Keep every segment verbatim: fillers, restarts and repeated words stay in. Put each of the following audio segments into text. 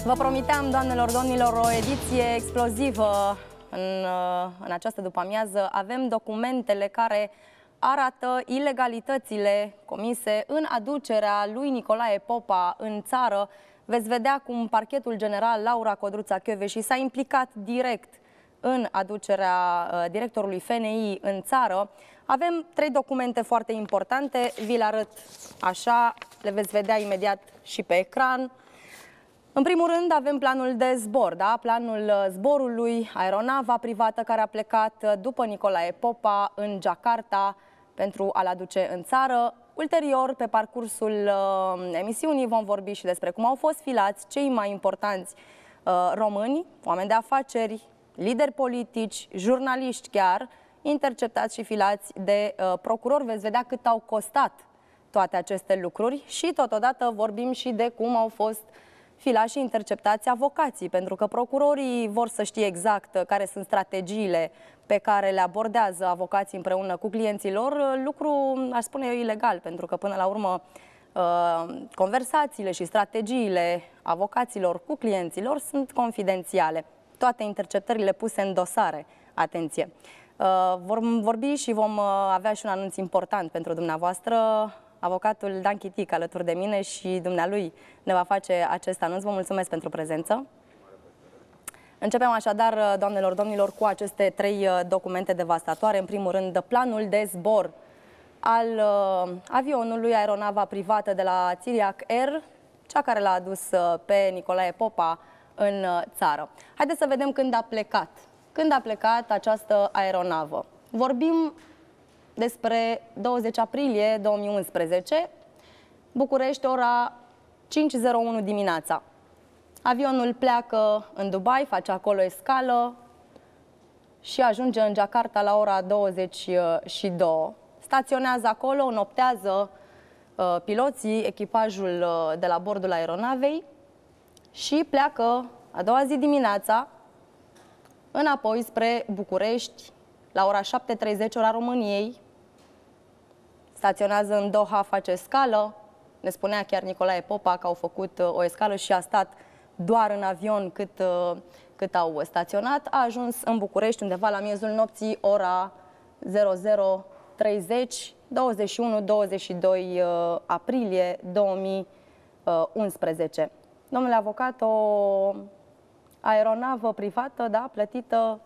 Vă promiteam, doamnelor, domnilor, o ediție explozivă în, în această după-amiază. Avem documentele care arată ilegalitățile comise în aducerea lui Nicolae Popa în țară. Veți vedea cum parchetul general Laura Codruța-Kövesi s-a implicat direct în aducerea directorului F N I în țară. Avem trei documente foarte importante, vi le arăt așa, le veți vedea imediat și pe ecran. În primul rând avem planul de zbor, da? Planul zborului, aeronava privată care a plecat după Nicolae Popa în Jakarta pentru a-l aduce în țară. Ulterior, pe parcursul uh, emisiunii, vom vorbi și despre cum au fost filați cei mai importanți uh, români, oameni de afaceri, lideri politici, jurnaliști chiar, interceptați și filați de uh, procurori. Veți vedea cât au costat toate aceste lucruri și totodată vorbim și de cum au fost filați și interceptați avocații, pentru că procurorii vor să știe exact care sunt strategiile pe care le abordează avocații împreună cu clienții lor, lucru, aș spune eu, ilegal, pentru că până la urmă conversațiile și strategiile avocaților cu clienții lor sunt confidențiale. Toate interceptările puse în dosare, atenție. Vom vorbi și vom avea și un anunț important pentru dumneavoastră. Avocatul Dan Chitic alături de mine și dumnealui ne va face acest anunț. Vă mulțumesc pentru prezență. Începem așadar, doamnelor, domnilor, cu aceste trei documente devastatoare. În primul rând, planul de zbor al uh, avionului, aeronava privată de la Țiriac Air, cea care l-a adus pe Nicolae Popa în țară. Haideți să vedem când a plecat. Când a plecat această aeronavă? Vorbim despre douăzeci aprilie două mii unsprezece, București, ora cinci zero unu dimineața. Avionul pleacă în Dubai, face acolo escală și ajunge în Jakarta la ora douăzeci și două. Staționează acolo, înoptează uh, piloții, echipajul uh, de la bordul aeronavei și pleacă a doua zi dimineața înapoi spre București la ora șapte treizeci, ora României. Staționează în Doha, face escală. Ne spunea chiar Nicolae Popa că au făcut uh, o escală și a stat doar în avion cât, uh, cât au staționat. A ajuns în București undeva la miezul nopții, ora zero zero treizeci, douăzeci și unu douăzeci și doi uh, aprilie două mii unsprezece. Domnule avocat, o aeronavă privată, da, plătită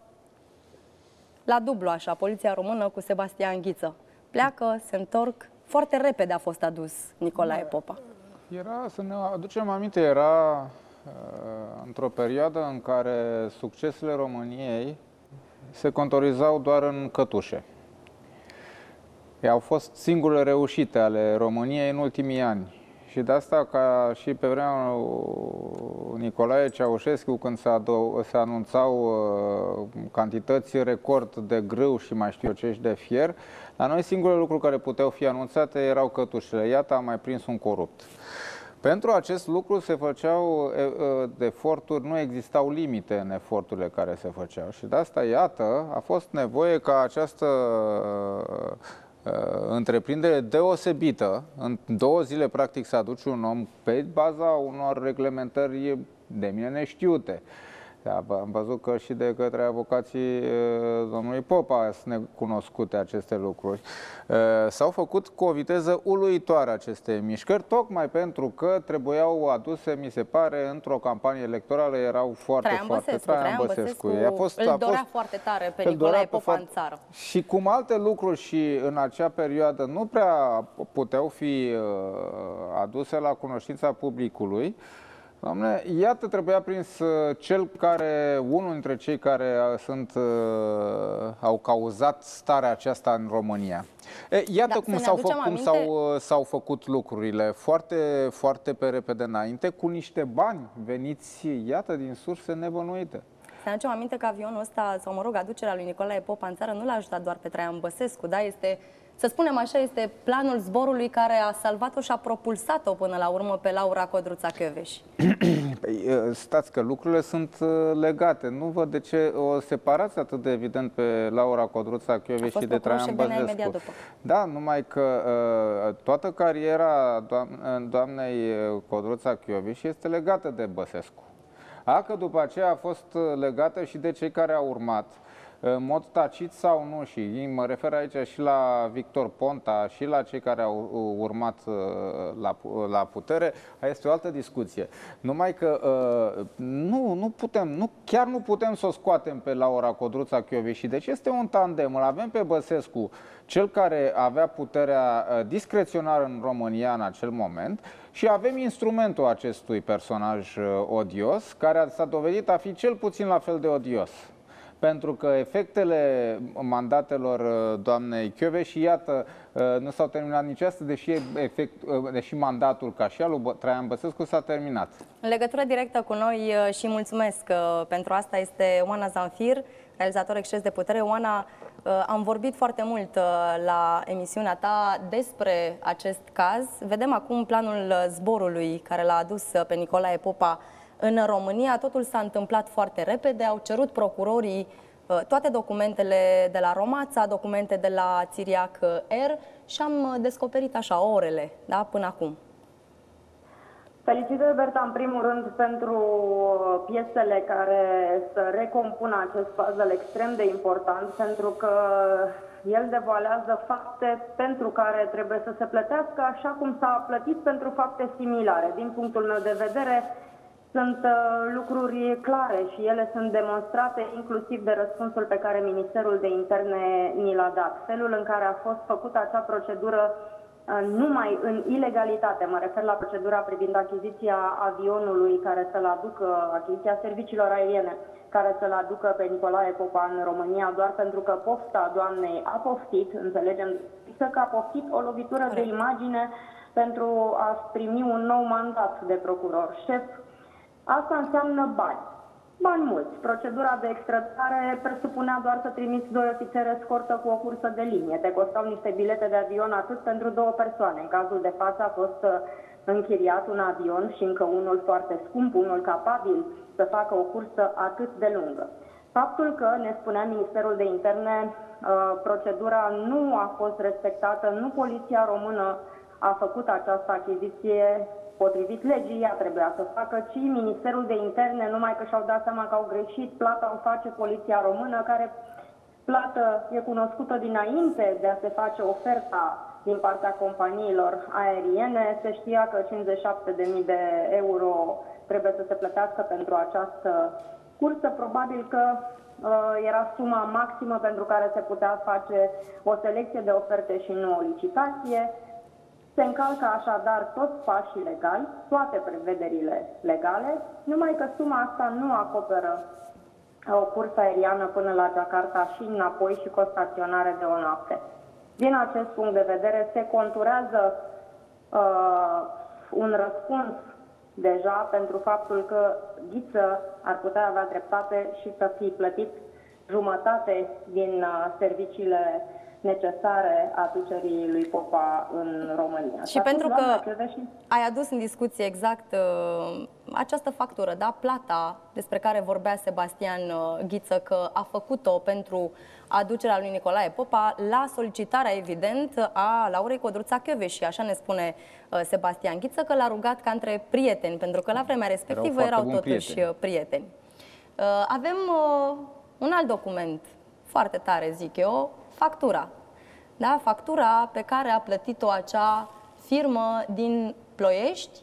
la dublu așa, Poliția Română cu Sebastian Ghiță. Pleacă, se întorc, foarte repede a fost adus Nicolae Popa. Era, să ne aducem aminte, era uh, într-o perioadă în care succesele României se contorizau doar în cătușe. Au fost singurele reușite ale României în ultimii ani. Și de asta, ca și pe vremea Nicolae Ceaușescu, când se, se anunțau uh, cantități record de grâu și mai știu eu ce și de fier, la noi singurele lucruri care puteau fi anunțate erau cătușele. Iată, a mai prins un corupt. Pentru acest lucru se făceau eforturi, nu existau limite în eforturile care se făceau. Și de asta, iată, a fost nevoie ca această întreprindere deosebită, în două zile practic să aduci un om pe baza unor reglementări de mine neștiute. Am văzut că și de către avocații domnului Popa sunt necunoscute aceste lucruri. S-au făcut cu o viteză uluitoare aceste mișcări, tocmai pentru că trebuiau aduse, mi se pare, într-o campanie electorală, erau foarte, Traian foarte... Băsescu, Traian Băsescu a fost, îl dorea a fost, foarte tare pe Nicolae Popa foarte, în țară. Și cum alte lucruri și în acea perioadă nu prea puteau fi aduse la cunoștința publicului, doamne, iată, trebuia prins cel care, unul dintre cei care sunt, uh, au cauzat starea aceasta în România. E, iată da, cum s-au fă, aminte... făcut lucrurile foarte, foarte pe repede înainte, cu niște bani veniți, iată, din surse nebănuite. Să ne aducem aminte că avionul ăsta, sau mă rog, aducerea lui Nicolae Popa în țară nu l-a ajutat doar pe Traian Băsescu, da? Este, să spunem așa, este planul zborului care a salvat-o și a propulsat-o până la urmă pe Laura Codruța-Kövesi. Păi, stați că lucrurile sunt legate. Nu văd de ce o separați atât de evident pe Laura Codruța-Kövesi și de Traian Băsescu. Da, numai că toată cariera doamnei Codruța-Kövesi este legată de Băsescu. A, că după aceea a fost legată și de cei care au urmat, în mod tacit sau nu, și mă refer aici și la Victor Ponta și la cei care au urmat la, la putere, este o altă discuție. Numai că nu, nu putem, nu, chiar nu putem să o scoatem pe Laura Codruța-Kövesi. Deci este un tandem, îl avem pe Băsescu, cel care avea puterea discreționară în România în acel moment, și avem instrumentul acestui personaj odios, care s-a dovedit a fi cel puțin la fel de odios. Pentru că efectele mandatelor doamnei Kövesi, iată, nu s-au terminat nici astăzi, deși, efect, deși mandatul ca și al lui Traian Băsescu s-a terminat. În legătură directă cu noi și mulțumesc pentru asta este Oana Zanfir, realizator Exces de Putere. Oana, am vorbit foarte mult la emisiunea ta despre acest caz. Vedem acum planul zborului care l-a adus pe Nicolae Popa în România. Totul s-a întâmplat foarte repede, au cerut procurorii toate documentele de la Romața, documente de la Țiriac Air și am descoperit așa orele, da, până acum. Felicitări, Berta, în primul rând pentru piesele care să recompună acest puzzle extrem de important, pentru că el devoalează fapte pentru care trebuie să se plătească, așa cum s-a plătit pentru fapte similare. Din punctul meu de vedere, sunt uh, lucruri clare și ele sunt demonstrate inclusiv de răspunsul pe care Ministerul de Interne ni l-a dat. Felul în care a fost făcută acea procedură uh, numai în ilegalitate, mă refer la procedura privind achiziția avionului care să-l aducă, achiziția serviciilor aeriene, care să-l aducă pe Nicolae Popa în România, doar pentru că pofta doamnei a poftit, înțelegem, că a poftit o lovitură de imagine pentru a primi un nou mandat de procuror șef. Asta înseamnă bani. Bani mulți. Procedura de extradare presupunea doar să trimiți doi ofițeri escortă cu o cursă de linie. Te costau niște bilete de avion atât pentru două persoane. În cazul de față a fost închiriat un avion și încă unul foarte scump, unul capabil să facă o cursă atât de lungă. Faptul că, ne spunea Ministerul de Interne, procedura nu a fost respectată, nu Poliția Română a făcut această achiziție potrivit legii, ea trebuia să facă, ci Ministerul de Interne, numai că și-au dat seama că au greșit, plata o face Poliția Română, care plată e cunoscută dinainte de a se face oferta din partea companiilor aeriene. Se știa că cincizeci și șapte de mii de euro trebuie să se plătească pentru această cursă. Probabil că uh, era suma maximă pentru care se putea face o selecție de oferte și nu o licitație. Se încalcă așadar toți pașii legali, toate prevederile legale, numai că suma asta nu acoperă o cursă aeriană până la Jakarta și înapoi și cu o staționare de o noapte. Din acest punct de vedere se conturează uh, un răspuns deja pentru faptul că Ghiță ar putea avea dreptate și să fie plătit jumătate din uh, serviciile necesare aducerii lui Popa în România. Și pentru că ai adus în discuție exact uh, această factură, da, plata despre care vorbea Sebastian uh, Ghiță, că a făcut-o pentru aducerea lui Nicolae Popa la solicitarea, evident, a Laurei Codruța-Kövesi. Așa ne spune uh, Sebastian Ghiță, că l-a rugat ca între prieteni, pentru că la vremea respectivă erau, erau totuși prieteni. prieteni. Uh, avem uh, un alt document foarte tare, zic eu, factura. Da? Factura pe care a plătit-o acea firmă din Ploiești,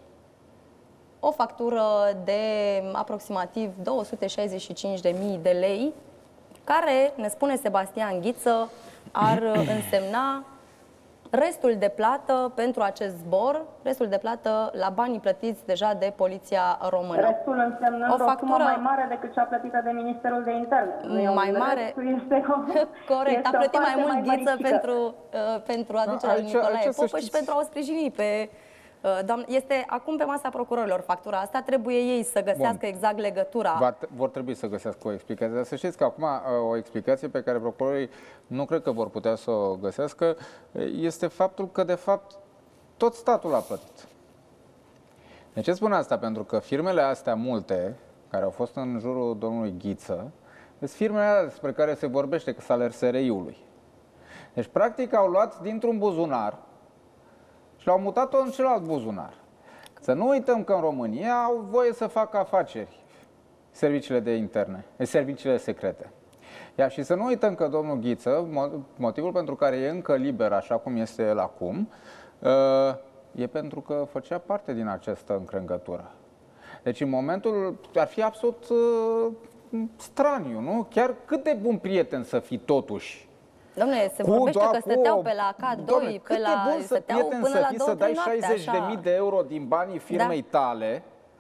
o factură de aproximativ două sute șaizeci și cinci de mii de lei, care, ne spune Sebastian Ghiță, ar însemna restul de plată pentru acest zbor, restul de plată la banii plătiți deja de Poliția Română. Restul însemnând o, factură... o sumă mai mare decât cea plătită de Ministerul de Interne. Mai mare? Este o... Corect, este a plătit mai mult mai Ghiță pentru, uh, pentru aducerea lui Nicolae Popă și pentru a o sprijini pe... Doamne, este acum pe masa procurorilor factura asta, trebuie ei să găsească Bun. exact legătura. Va, vor trebui să găsească o explicație, dar să știți că acum o explicație pe care procurorii nu cred că vor putea să o găsească este faptul că, de fapt, tot statul a plătit. De ce spun asta? Pentru că firmele astea multe, care au fost în jurul domnului Ghiță, sunt firmele alea despre care se vorbește, că saler S R I-ului. Deci, practic, au luat dintr-un buzunar și l-au mutat-o în celălalt buzunar. Să nu uităm că în România au voie să facă afaceri serviciile de interne, serviciile secrete. Ia, și să nu uităm că domnul Ghiță, motivul pentru care e încă liber așa cum este el acum, e pentru că făcea parte din această încrengătură. Deci în momentul ar fi absolut straniu, nu? Chiar cât de bun prieten să fii totuși. Dom'le, se vorbește că stăteau pe la K doi, pe la... Cât de bun să prieten să fii, să dai șaizeci de mii de euro din banii firmei tale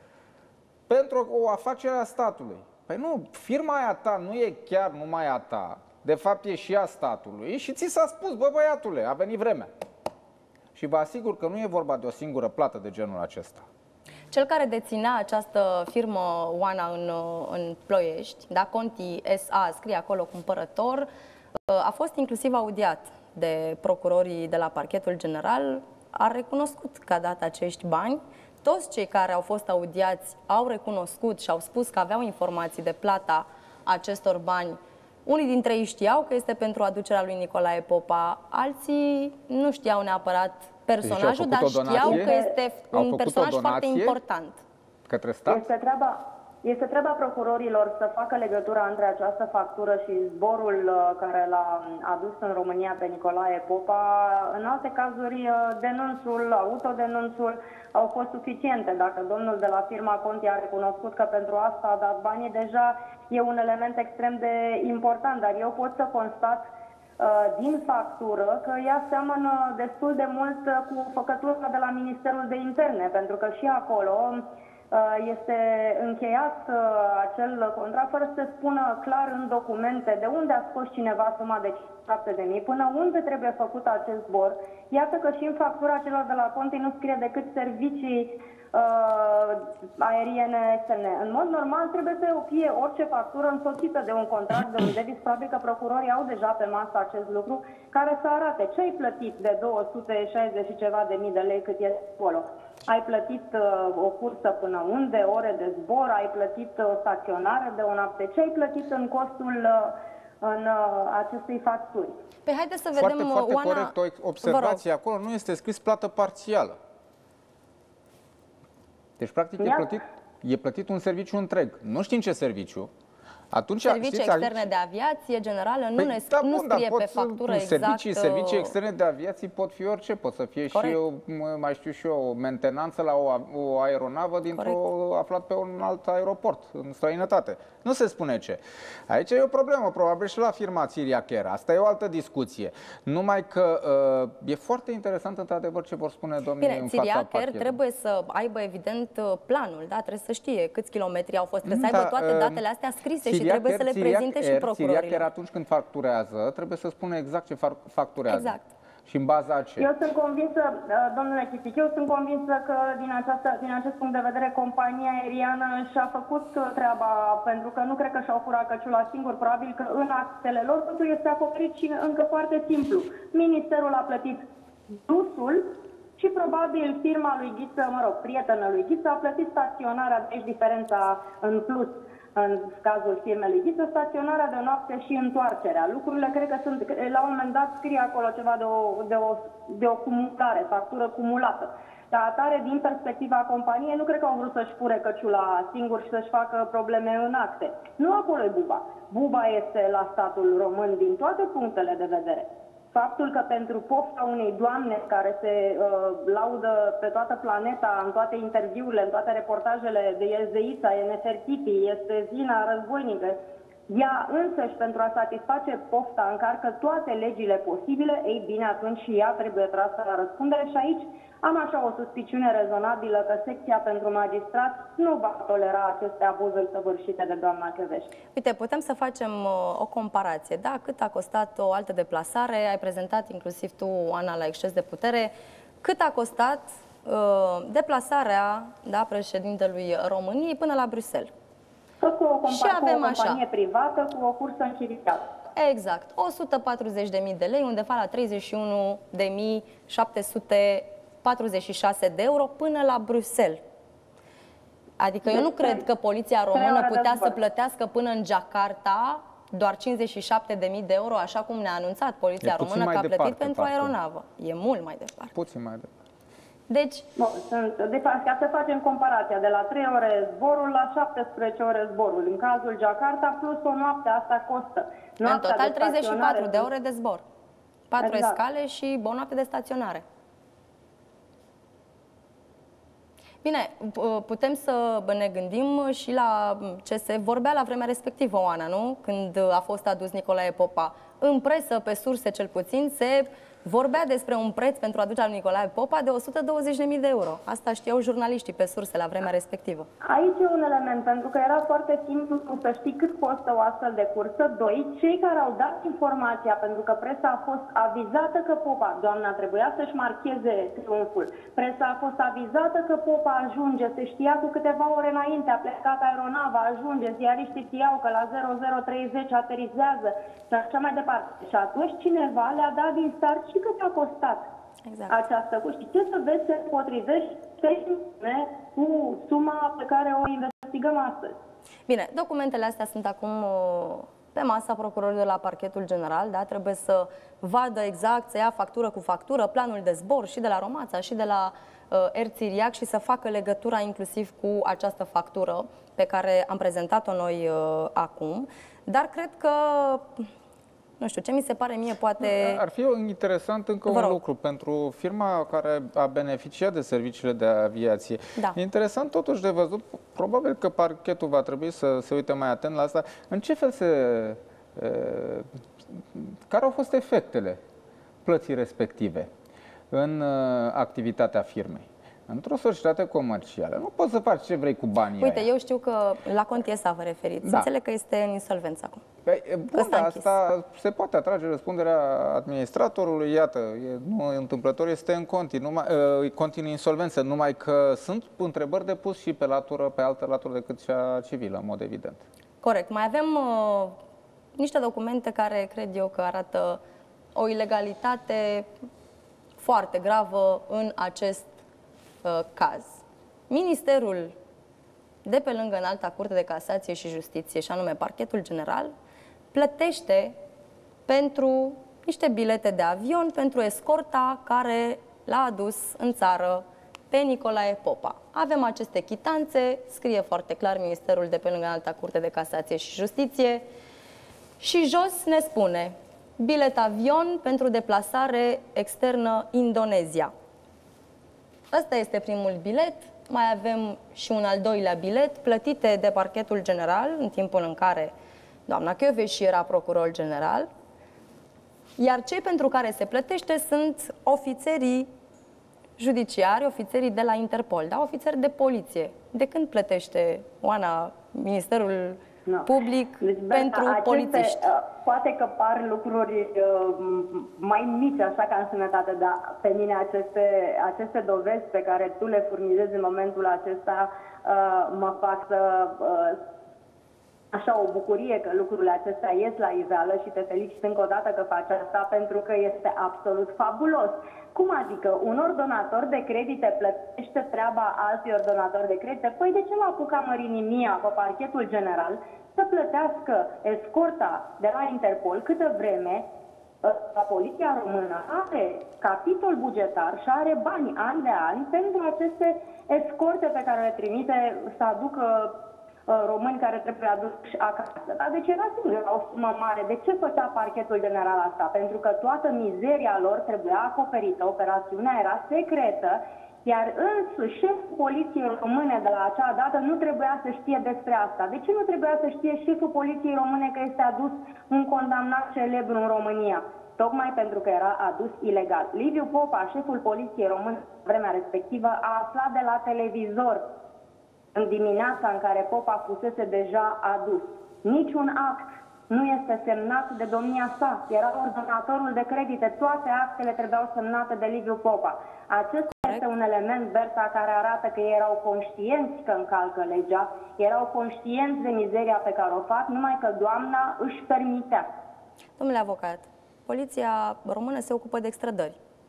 pentru o afacere a statului. Păi nu, firma aia ta nu e chiar numai a ta, de fapt e și a statului și ți s-a spus, bă băiatule, a venit vremea. Și vă asigur că nu e vorba de o singură plată de genul acesta. Cel care deținea această firmă Oana în, în Ploiești, da, Conti S A, scrie acolo cumpărător, a fost inclusiv audiat de procurorii de la Parchetul General, a recunoscut că a dat acești bani. Toți cei care au fost audiați au recunoscut și au spus că aveau informații de plata acestor bani. Unii dintre ei știau că este pentru aducerea lui Nicolae Popa, alții nu știau neapărat personajul, dar știau că este un personaj foarte important. Către stat? Este treaba, este treaba procurorilor să facă legătura între această factură și zborul care l-a adus în România pe Nicolae Popa. În alte cazuri, denunțul, autodenunțul au fost suficiente. Dacă domnul de la firma Conti a recunoscut că pentru asta a dat banii, deja e un element extrem de important, dar eu pot să constat din factură că ea seamănă destul de mult cu făcătura de la Ministerul de Interne, pentru că și acolo este încheiat acel contract fără să se spună clar în documente de unde a scos cineva suma de șapte de mii, până unde trebuie făcut acest zbor. Iată că și în factura celor de la Conti nu scrie decât servicii uh, aeriene externe. În mod normal trebuie să fie orice factură însoțită de un contract, de un debit. Probabil că procurorii au deja pe masă acest lucru, care să arate ce ai plătit de două sute șaizeci și ceva de mii de lei cât este acolo. Ai plătit uh, o cursă până unde, ore de zbor, ai plătit o staționare de o noapte, ce ai plătit în costul uh, în uh, acestei facturi. Păi haideți să foarte, vedem, foarte Oana, corect o observație. Acolo nu este scris plată parțială. Deci, practic, e plătit, e plătit un serviciu întreg. Nu știm ce serviciu. Atunci, servicii știți, externe aici... de aviație generală nu, păi, ne, da, nu bun, scrie pot, pe factură exact... Servicii, servicii externe de aviație pot fi orice. Pot să fie Corect. și, o, mai știu și eu, o mentenanță la o, o aeronavă dintr-o aflat pe un alt aeroport, în străinătate. Nu se spune ce. Aici e o problemă, probabil și la firma Țiriac Air. Asta e o altă discuție. Numai că uh, e foarte interesant, într-adevăr, ce vor spune domnii Bine, în fața Țiriac Air parchetului. trebuie să aibă, evident, planul, da? Trebuie să știe câți kilometri au fost, trebuie să aibă da, toate datele astea scrise Țiriac și trebuie Air, să le Țiriac prezinte Air, și procurorilor. Țiriac Air, atunci când facturează, trebuie să spună exact ce facturează. Exact. Și în baza ce? Eu sunt convinsă, domnule Chipic, eu sunt convinsă că din, această, din acest punct de vedere compania aeriană și-a făcut treaba, pentru că nu cred că și-au furat căciula singur, probabil că în actele lor totul este acoperit și încă foarte simplu. Ministerul a plătit dusul și probabil firma lui Ghiță, mă rog, prietenă lui Ghiță, a plătit staționarea, deci diferența în plus. În cazul firmei Ghiță, staționarea de noapte și întoarcerea. Lucrurile cred că sunt, la un moment dat scrie acolo ceva de o, de o, de o cumulare, factură cumulată. Dar atare, din perspectiva companiei, nu cred că au vrut să-și fure căciula singur și să-și facă probleme în acte. Nu acolo e buba. Buba este la statul român din toate punctele de vedere. Faptul că pentru pofta unei doamne care se uh, laudă pe toată planeta, în toate interviurile, în toate reportajele de Ezdeița, e Nefertiti, este Zina războinică, ea însăși pentru a satisface pofta încarcă toate legile posibile, ei bine, atunci și ea trebuie trasă la răspundere și aici am așa o suspiciune rezonabilă că secția pentru magistrat nu va tolera aceste abuzuri săvârșite de doamna Chioveși. Uite, putem să facem uh, o comparație, da? Cât a costat o altă deplasare? Ai prezentat inclusiv tu, Ana, la Exces de Putere. Cât a costat uh, deplasarea, da, președintelui României până la Bruxelles? Tot cu o, și avem cu o companie așa. privată, cu o cursă închiriată. Exact. o sută patruzeci de mii de lei, undeva la treizeci și unu de mii șapte sute patruzeci și șase de euro până la Bruxelles. Adică eu nu cred că poliția română putea să plătească până în Jakarta doar cincizeci și șapte de mii de euro, așa cum ne-a anunțat poliția română că a plătit pentru aeronavă. E mult mai departe. Puțin mai departe. Deci... Bun, sunt, de fapt, ca să facem comparația, de la trei ore zborul la șaptesprezece ore zborul. În cazul Jakarta, plus o noapte, asta costă. Noaptea în total de treizeci și patru de sunt... ore de zbor. patru Exact. escale și o noapte de staționare. Bine, putem să ne gândim și la ce se vorbea la vremea respectivă, Oana, nu? Când a fost adus Nicolae Popa. În presă, pe surse cel puțin, se vorbea despre un preț pentru aducerea lui Nicolae Popa de o sută douăzeci de mii de euro. Asta știau jurnaliștii pe surse la vremea respectivă. Aici e un element, pentru că era foarte simplu să știi cât costă o astfel de cursă. Doi, cei care au dat informația, pentru că presa a fost avizată că Popa, doamna, trebuia să-și marcheze triumful. Presa a fost avizată că Popa ajunge, se știa cu câteva ore înainte, a plecat aeronava, ajunge, ziariștii știau că la zero zero treizeci aterizează și așa mai departe. Și atunci cineva le-a dat din start și cât a costat exact. această cursă. Și ce să vezi, se potrivește cu suma pe care o investigăm astăzi. Bine, documentele astea sunt acum pe masa procurorului de la Parchetul General, da? Trebuie să vadă exact, să ia factură cu factură, planul de zbor și de la Romața și de la uh, Air Țiriac și să facă legătura inclusiv cu această factură pe care am prezentat-o noi uh, acum. Dar cred că... Nu știu, ce mi se pare mie poate... Ar fi interesant încă un lucru pentru firma care a beneficiat de serviciile de aviație. Da. E interesant totuși de văzut, probabil că parchetul va trebui să se uite mai atent la asta. În ce fel se... E, care au fost efectele plății respective în activitatea firmei? Într-o societate comercială nu poți să faci ce vrei cu banii. Uite, aia. eu știu că la Contiesa vă referiți. Da. Înțeleg că este în insolvență acum. Păi, bun, da, asta se poate atrage răspunderea administratorului. Iată, e, nu întâmplător, este în continuu, numai, uh, continuu insolvență, numai că sunt întrebări de pus și pe latură, pe altă latură decât cea civilă, în mod evident. Corect. Mai avem uh, niște documente care cred eu că arată o ilegalitate foarte gravă în acest uh, caz. Ministerul de pe lângă Înalta Curte de Casație și Justiție, și anume Parchetul General, plătește pentru niște bilete de avion pentru escorta care l-a adus în țară pe Nicolae Popa. Avem aceste chitanțe, scrie foarte clar Ministerul de pe lângă Înalta Curte de Casație și Justiție și jos ne spune bilet avion pentru deplasare externă Indonezia. Ăsta este primul bilet. Mai avem și un al doilea bilet, plătite de Parchetul General în timpul în care doamna Kövesi era procuror general, iar cei pentru care se plătește sunt ofițerii judiciari, ofițerii de la Interpol, da? Ofițeri de poliție. De când plătește, Oana, Ministerul no. Public deci, pentru aceste, polițiști? Poate că par lucruri uh, mai mici, așa ca în sănătate, dar pe mine aceste, aceste dovezi pe care tu le furnizezi în momentul acesta uh, mă fac să... Uh, așa o bucurie că lucrurile acestea ies la iveală și te felicit încă o dată că faci asta pentru că este absolut fabulos. Cum adică un ordonator de credite plătește treaba alții ordonatori de credite? Păi de ce l-a apucat Mărinimia pe Parchetul General să plătească escorta de la Interpol câtă vreme la Poliția Română are capitol bugetar și are bani an de an pentru aceste escorte pe care le trimite să aducă români care trebuie aduși acasă. Dar deci era sigur o sumă mare. De ce făcea Parchetul General asta? Pentru că toată mizeria lor trebuia acoperită, operațiunea era secretă, iar însuși șeful Poliției Române de la acea dată nu trebuia să știe despre asta. De ce nu trebuia să știe șeful Poliției Române că este adus un condamnat celebru în România? Tocmai pentru că era adus ilegal. Liviu Popa, șeful Poliției Române în vremea respectivă, a aflat de la televizor în dimineața în care Popa fusese deja adus. Niciun act nu este semnat de domnia sa. Era ordonatorul de credite. Toate actele trebuiau semnate de Liviu Popa. Acesta este un element, Berta, care arată că ei erau conștienți că încalcă legea, erau conștienți de mizeria pe care o fac, numai că doamna își permitea. Domnule avocat, Poliția Română se ocupă de extrădări.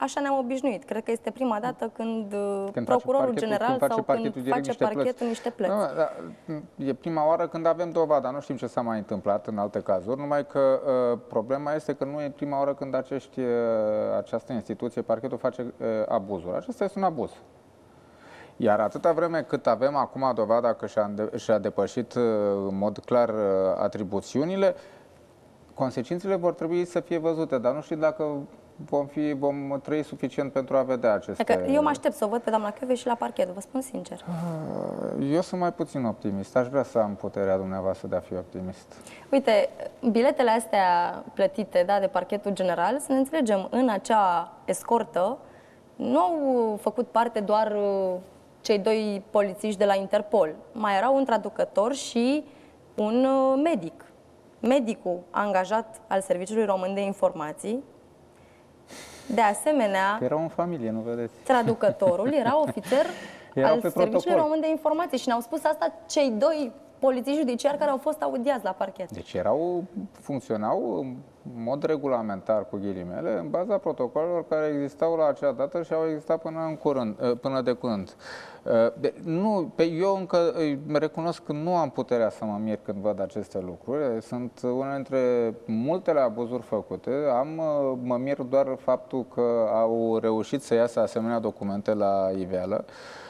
așa ne-am obișnuit. Cred că este prima dată când, când procurorul general când sau parchetul când face niște parchetul plăți. niște plăți. Nu, da, e prima oară când avem dovada, nu știm ce s-a mai întâmplat în alte cazuri, numai că uh, problema este că nu e prima oară când acești, uh, această instituție, parchetul, face uh, abuzuri. Acesta este un abuz. Iar atâta vreme cât avem acum dovada că și-a și-a depășit în mod clar atribuțiunile, consecințele vor trebui să fie văzute, dar nu știu dacă vom, fi, vom trăi suficient pentru a vedea aceste... Că eu mă aștept să o văd pe doamna Kövesi și la parchet, vă spun sincer. Eu sunt mai puțin optimist. Aș vrea să am puterea dumneavoastră de a fi optimist. Uite, biletele astea plătite, da, de parchetul general, să ne înțelegem, în acea escortă nu au făcut parte doar cei doi polițiști de la Interpol. Mai erau un traducător și un medic. Medicul angajat al Serviciului Român de Informații. De asemenea, că erau în familie, nu vedeți? Traducătorul era ofițer al Serviciului protocol. Român de Informații și ne-au spus asta cei doi polițiști judiciari care au fost audiați la parchet. Deci erau, funcționau în mod regulamentar, cu ghilimele, în baza protocolelor care existau la acea dată și au existat până, în curând, până de curând. De, nu, pe, eu încă recunosc că nu am puterea să mă mir când văd aceste lucruri. Sunt unele dintre multele abuzuri făcute. Am, mă mir doar faptul că au reușit să iasă asemenea documente la iveală.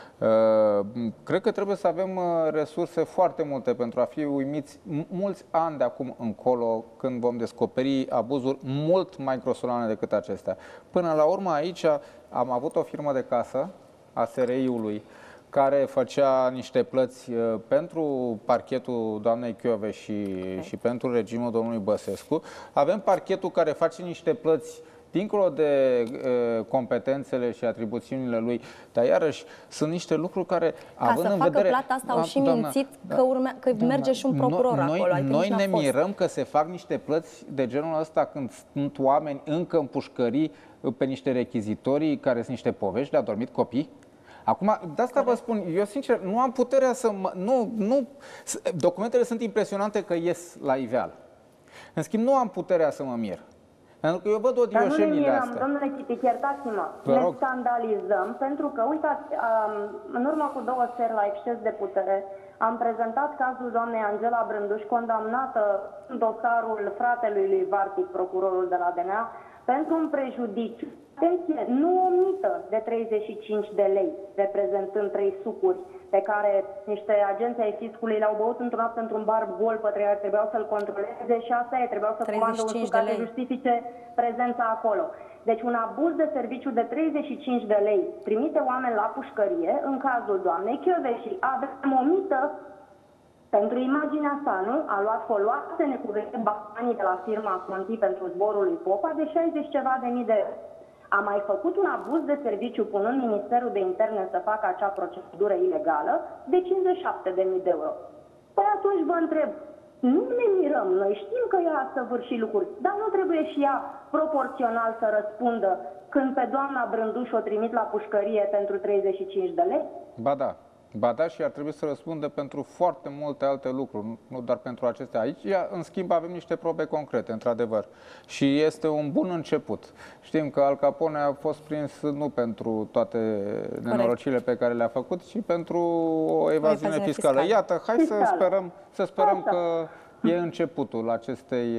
Cred că trebuie să avem resurse foarte multe pentru a fi uimiți mulți ani de acum încolo când vom descoperi abuzuri mult mai grosolane decât acestea. Până la urmă aici am avut o firmă de casă a S R I-ului care făcea niște plăți pentru parchetul doamnei Kövesi și, și pentru regimul domnului Băsescu. Avem parchetul care face niște plăți dincolo de uh, competențele și atribuțiunile lui, dar iarăși sunt niște lucruri care, ca având să în facă vedere, plata asta, au și doamna, mințit da, că, urme, că doamna, merge și un procuror noi, acolo. Noi, noi ne mirăm că se fac niște plăți de genul ăsta când sunt oameni încă în pușcării pe niște rechizitorii care sunt niște povești de adormit copii. Acum, de asta vă spun, eu sincer, nu am puterea să mă, nu, nu, documentele sunt impresionante că ies la iveală. În schimb, nu am puterea să mă mir. Pentru că eu văd o dioșenile astea. Domnule Chitic, iertați-mă, ne scandalizăm pentru că, uitați, în urmă cu două seri la exces de putere, am prezentat cazul doamnei Angela Brânduș, condamnată în dosarul fratelui lui Vartic, procurorul de la D N A, pentru un prejudiciu. Atenție, nu o mită de treizeci și cinci de lei, reprezentând trei sucuri pe care niște agenți ai fiscului le-au băut într-o noapte într-un bar gol pe care trebuiau să-l controleze și asta e, trebuiau să comandă un suc ca să justifice prezența acolo. Deci un abuz de serviciu de treizeci și cinci de lei trimite oameni la pușcărie, în cazul doamnei Kövesi. Avem o mită pentru imaginea sa, nu? A luat foloase necuvinte banii de la firma Conti pentru zborul lui Popa de șaizeci ceva de mii de euro. A mai făcut un abuz de serviciu punând Ministerul de Interne să facă acea procedură ilegală de cincizeci și șapte de mii de euro. Păi atunci vă întreb, nu ne mirăm, noi știm că ea a săvârșit lucruri, dar nu trebuie și ea proporțional să răspundă când pe doamna Brânduș o trimit la pușcărie pentru treizeci și cinci de lei? Ba da. Ba da, și ar trebui să răspundă pentru foarte multe alte lucruri, nu doar pentru acestea. Aici, în schimb, avem niște probe concrete, într-adevăr. Și este un bun început. Știm că Al Capone a fost prins nu pentru toate nenorocirile pe care le-a făcut, ci pentru o evaziune fiscală. fiscală. Iată, hai fiscală. să sperăm, să sperăm că e începutul acestei,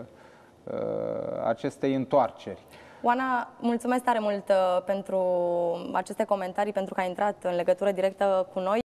acestei întoarceri. Oana, mulțumesc tare mult pentru aceste comentarii, pentru că ai intrat în legătură directă cu noi.